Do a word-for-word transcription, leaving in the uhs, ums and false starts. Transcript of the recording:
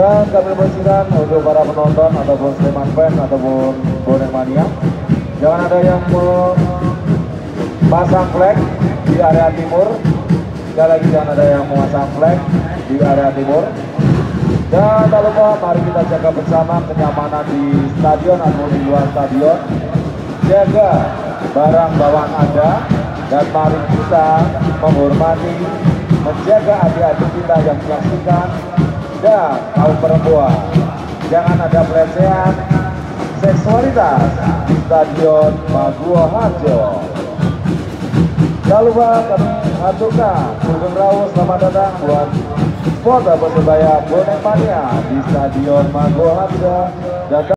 Dan kami bersihkan untuk para penonton ataupun Sleman fans ataupun bonek mania, jangan ada yang memasang flag di area timur. Sekali lagi, jangan ada yang memasang flag di area timur. Dan tak lupa, mari kita jaga bersama kenyamanan di stadion atau di luar stadion. Jaga barang bawaan Anda, dan mari kita menghormati, menjaga adik-adik kita yang menyaksikan. Dan kaum perempuan, jangan ada pelecehan seksualitas di Stadion Maguwo Harjo. Jangan lupa kami aturkan Sugeng Rawu selamat datang buat supporter Persebaya Bonek Mania di Stadion Maguwo Harjo.